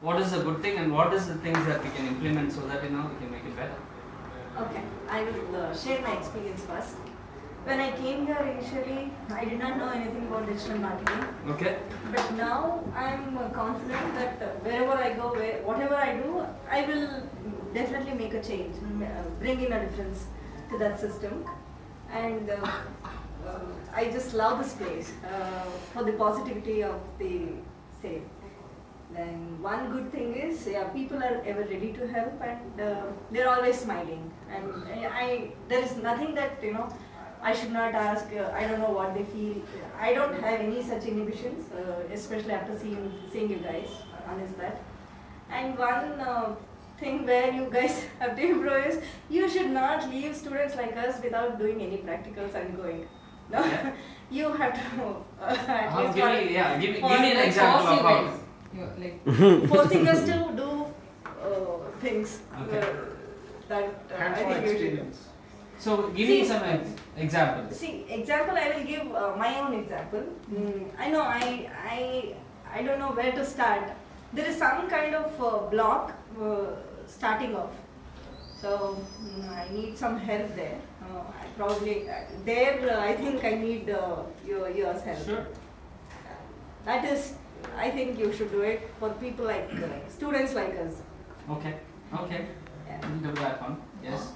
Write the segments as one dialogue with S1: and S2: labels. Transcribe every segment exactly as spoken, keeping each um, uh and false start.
S1: what is a good thing and what is the things that we can implement so that you know we can make it better.
S2: Okay, I will uh, share my experience first. When I came here initially, I did not know anything about digital marketing.
S1: Okay.
S2: But now I am uh, confident that uh, wherever I go, where, whatever I do, I will definitely make a change, uh, bring in a difference to that system. And uh, uh, I just love this place uh, for the positivity of the sale. Then one good thing is, yeah, people are ever ready to help and uh, they're always smiling. And I, there is nothing that, you know, I should not ask, uh, I don't know what they feel. I don't have any such inhibitions, uh, especially after seeing, seeing you guys, honest that. And one uh, thing where you guys have to improve is, you should not leave students like us without doing any practicals and going. No, yeah. You have to uh, at
S1: uh,
S2: least
S1: give me, yeah, give, give me an example of how.
S2: Like forcing us to do uh, things
S1: okay.
S2: uh, that uh, I think you should.
S1: So give
S2: see,
S1: me some ex examples.
S2: See, example I will give uh, my own example. Mm, I know I I I don't know where to start. There is some kind of uh, block uh, starting off. So mm, I need some help there. Uh, I probably uh, there uh, I think I need uh, your yours help.
S1: Sure.
S2: That is. I think you should do it for people like uh, students like us.
S1: Okay, okay. Yeah. We'll do that one. Yes.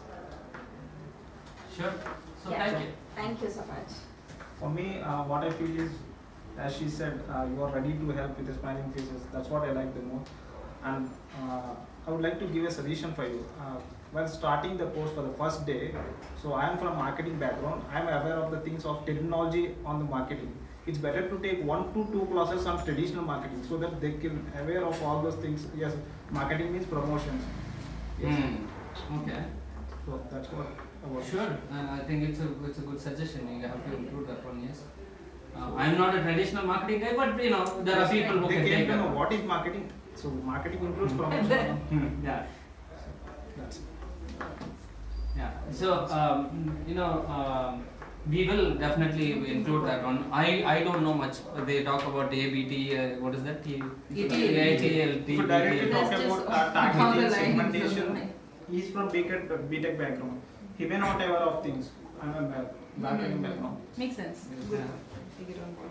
S1: Sure. So
S2: yeah.
S1: thank you.
S2: Thank you so much.
S3: For me, uh, what I feel is, as she said, uh, you are ready to help with the smiling faces. That's what I like the most. And uh, I would like to give a suggestion for you. Uh, while starting the course for the first day, so I am from marketing background. I am aware of the things of technology on the marketing. It's better to take one to two classes on traditional marketing so that they can aware of all those things. Yes, marketing means promotions. Yes.
S1: Mm. Okay.
S3: So that's what I was.
S1: Sure. Uh, I think it's a it's a good suggestion. You have to improve that one. Yes. Uh, I'm not a traditional marketing guy, but you know there are people who
S3: they
S1: can take
S3: to know
S1: that.
S3: what is marketing. So marketing includes promotion.
S1: Yeah.
S3: That's it.
S1: Yeah. So um, you know. Um, We will definitely include that one. I, I don't know much. They talk about A B T, uh, what is that? T
S4: E T L.
S1: A T L.
S3: If you directly talk
S4: That's
S3: about
S4: just
S3: uh, targeting,
S4: on the line.
S3: segmentation, he's from B Tech background. He may not aware of things. I'm a marketing background.
S4: Makes sense. Good. Take it on board.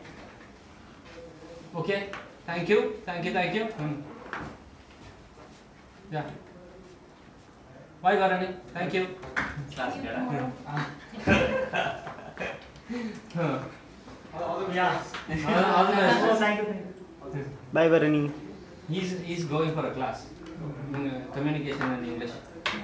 S1: Okay. Thank you. Thank you. Thank you. Um, yeah. Bye, Varani. Thank you.
S5: Class
S1: Yeah. All the best.
S6: Bye, Varani.
S1: He's he's going for a class in uh, communication and English.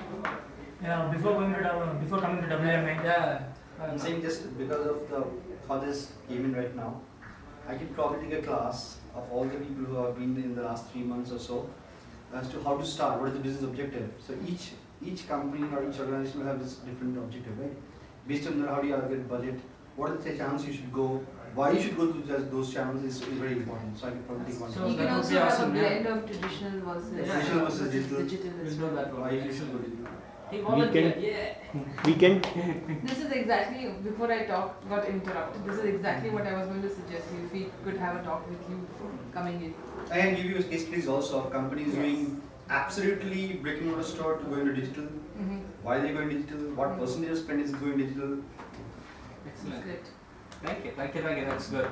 S7: Yeah, before going to uh, before coming to W M A.
S1: Yeah.
S5: I'm saying just because of the how this came in right now, I could probably take a class of all the people who have been in the last three months or so as to how to start, what is the business objective. So each each company or each organization will have this different objective, right? Based on that, how do you allocate budget? What are the channels you should go? Why you should go to just those channels is very important. So I can probably take one.
S1: So
S4: You
S1: that
S4: can
S1: would
S4: also
S1: be
S4: have
S1: awesome,
S4: a
S1: yeah.
S4: blend of traditional versus
S1: Yeah.
S5: Traditional versus digital.
S4: digital as
S1: We'll do
S4: well.
S1: that one.
S5: Why you should go digital.
S1: He
S6: We
S1: volunteered.
S6: can-
S1: Yeah.
S6: We can.
S4: This is exactly, before I talk, got interrupted, this is exactly what I was going to suggest you, if we could have a talk with you before coming in.
S5: I can give you case studies also of companies
S4: Yes.
S5: doing absolutely brick and mortar store to go into digital.
S4: Mm-hmm.
S5: Why are they going digital? What percentage of spend is going digital?
S1: Excellent.
S4: Good.
S1: Thank you. Thank you. Thank you. That's good.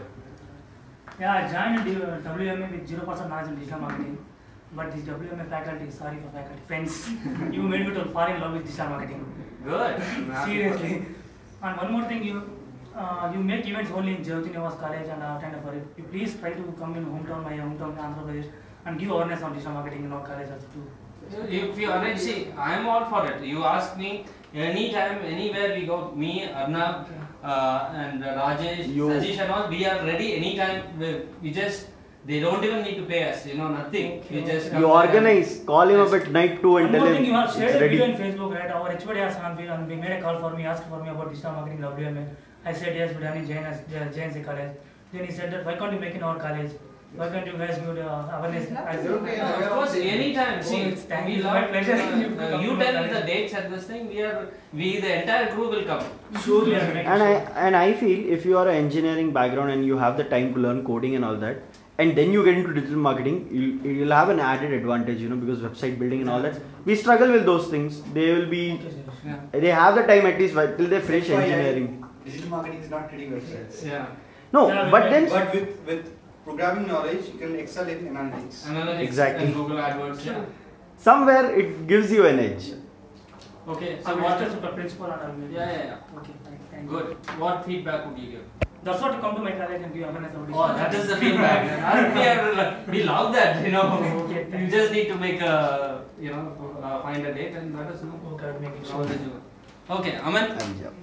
S7: Yeah, I joined uh, W M A with zero percent knowledge in digital marketing. But this W M A faculty, sorry for faculty, friends, you made me to fall in love with digital marketing.
S1: Good.
S7: Seriously. And one more thing, you uh, you make events only in Jyoti Nivas College and attend for it. You please try to come in hometown, my hometown, Andhra Pradesh, and give awareness on digital marketing in our college also too.
S1: If you arrange, see, I am all for it. You ask me anytime, anywhere we go, me, Arnab, uh, and uh, Rajesh,
S6: You-
S1: Sajish and all, we are ready anytime. We, we just, they don't even need to pay us, you know, nothing. We just come
S6: You
S1: there
S6: organize. Call him
S1: Yes.
S6: up at night too and
S7: One
S6: tell
S7: more
S6: him
S7: thing, you have shared
S6: it's
S7: a video
S6: ready.
S7: on Facebook, right? Our H O D has and we made a call for me, asked for me about digital marketing in W M A. I said yes, we done in J N S, J N C college. Then he said that why can't you make in our college? Why can't you guys give the uh, awareness? I said,
S1: No, of course, anytime. See,
S7: Oh, it's thank
S1: we
S7: you.
S1: love.
S7: My pleasure.
S1: Uh, uh, you tell me the dates at this thing. We are, we the entire crew will come.
S7: surely I make
S6: And I
S7: sure.
S6: and I feel if you are an engineering background and you have the time to learn coding and all that, and then you get into digital marketing, you'll, you'll have an added advantage, you know, because website building and all that. We struggle with those things. They will be,
S1: Yeah.
S6: they have the time at least till they finish
S5: That's why I-
S6: engineering.
S5: Digital marketing is not creating websites.
S1: Yeah.
S6: No,
S7: Yeah,
S6: but
S7: we-
S6: then
S5: But with, with programming knowledge, you can excel in analytics.
S1: Analytics
S6: Exactly.
S1: and Google AdWords. Yeah.
S6: somewhere it gives you an edge.
S1: Okay.
S7: So
S1: So
S7: what
S1: what?
S7: is the principal and all?
S1: Yeah, yeah, yeah.
S7: Okay, fine, thank you.
S1: Good. What feedback would you give?
S7: That's what to come to my college and give awareness about
S1: Oh, that is the feedback. And we, are, we love that, you know.
S7: Okay,
S1: You
S7: thanks.
S1: just need to make a, you know, uh, find a date and let us know.
S7: Okay, I'll make it
S1: How
S7: sure.
S1: did you? Okay, Aman.
S6: And yeah.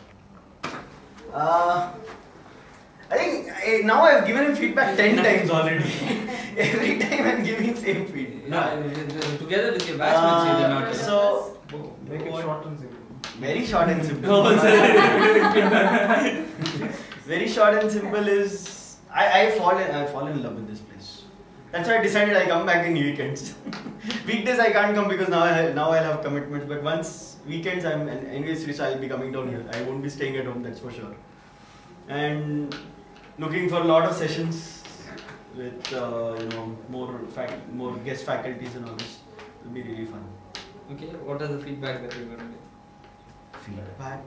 S6: Uh, I think I, now I've given him feedback ten times already. Every time I'm giving same feedback.
S1: No, together with your batchmates, you did
S6: Uh,
S1: not.
S6: so
S3: Make it
S6: what-
S3: short and simple.
S6: very short and simple.
S1: Oh,
S6: Very short and simple is I I fall in, I fall in love with this place. That's why I decided I come back in weekends. Weekdays I can't come because now I now I'll have commitments. But once weekends I'm anyways free, so I'll be coming down here. I won't be staying at home, that's for sure. And looking for a lot of sessions with uh, you know more fac- more guest faculties and all this. It'll be really fun.
S1: Okay, what is the feedback that you're going to give?
S6: Feedback.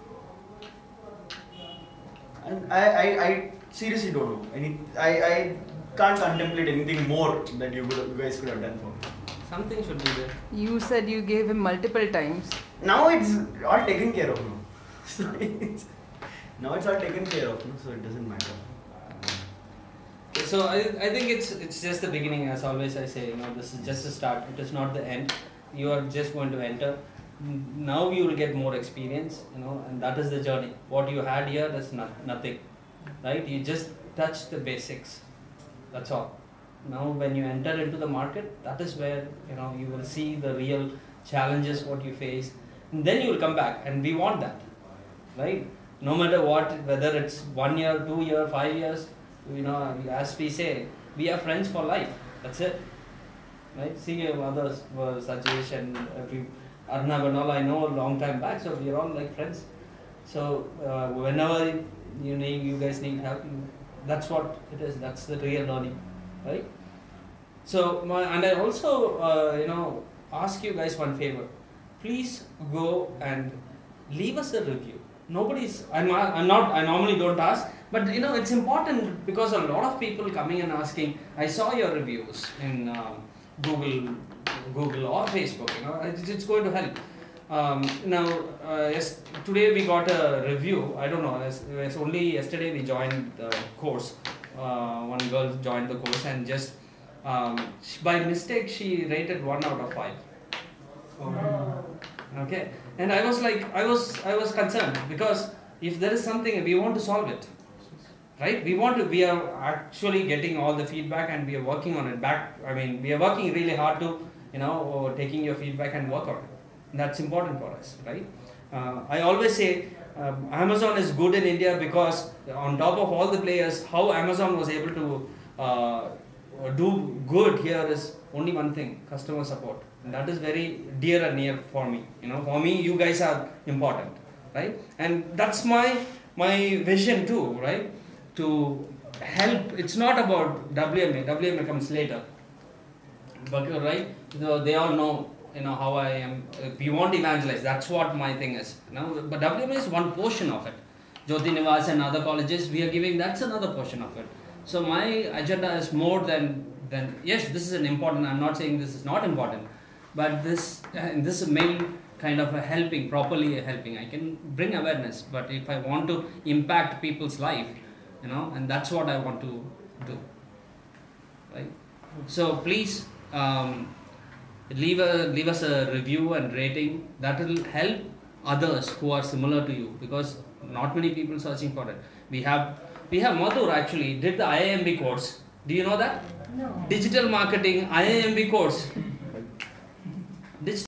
S6: And I, I, I seriously don't know. Any, I, I can't contemplate anything more that you, would, you guys could have done for me.
S1: Something should be there.
S4: You said you gave him multiple times.
S6: Now it's all taken care of now. So it's, now it's all taken care of, no? So it doesn't matter.
S1: So I, I think it's it's just the beginning, as always I say, you know, this is just a start. It is not the end. You are just going to enter. Now you will get more experience, you know, and that is the journey. What you had here is not, nothing, right? You just touch the basics. That's all. Now when you enter into the market, that is where, you know, you will see the real challenges, what you face. And then you will come back, and we want that, right? No matter what, whether it's one year, two year, five years, you know, as we say, we are friends for life. That's it, right? See, others were Sajesh and every Arnab and all, I know a long time back, so we are all like friends. So uh, whenever you need, you guys need help, you, that's what it is. That's the real learning, right? So my, and I also uh, you know ask you guys one favor. Please go and leave us a review. Nobody's. I'm. I'm not. I normally don't ask, but you know it's important because a lot of people coming and asking. I saw your reviews in um, Google, Google or Facebook. You know, it's, it's going to help. Um, now, uh, yes, today we got a review. I don't know. It's, it's only yesterday we joined the course. Uh, one girl joined the course and just um, she, by mistake she rated one out of five. Okay, and I was like, I was, I was concerned because if there is something we want to solve it, right? We want to. We are actually getting all the feedback and we are working on it. Back, I mean, we are working really hard to, you know, taking your feedback and work on it. And that's important for us, right? Uh, I always say um, Amazon is good in India because on top of all the players, how Amazon was able to uh, do good here is only one thing: customer support. And that is very dear and near for me. You know, for me, you guys are important, right? And that's my my vision too, right? To help. It's not about W M A. W M A comes later, but you're right. So they all know, you know, how I am. We want to evangelize. That's what my thing is. You know, but W M A is one portion of it. Jyoti Nivas and other colleges, we are giving. That's another portion of it. So my agenda is more than than yes, this is an important. I'm not saying this is not important. But this, uh, this main kind of a helping, properly a helping, I can bring awareness. But if I want to impact people's life, you know, and that's what I want to do, right? So please um, leave a leave us a review and rating. That will help others who are similar to you because not many people searching for it. We have we have Madhur actually did the I I M B course. Do you know that?
S2: No.
S1: Digital marketing I I M B course.